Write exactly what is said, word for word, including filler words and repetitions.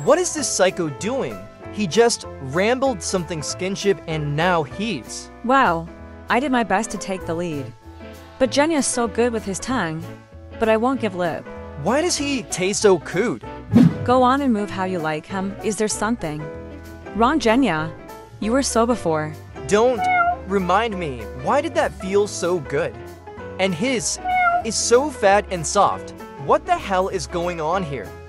What is this psycho doing? He just rambled something skinship and now he's… Wow, I did my best to take the lead. But Jenya's so good with his tongue. But I won't give lip. Why does he taste so crude? Go on and move how you like him. Is there something wrong, Jenya? You were so before. Don't remind me. Why did that feel so good? And his is so fat and soft. What the hell is going on here?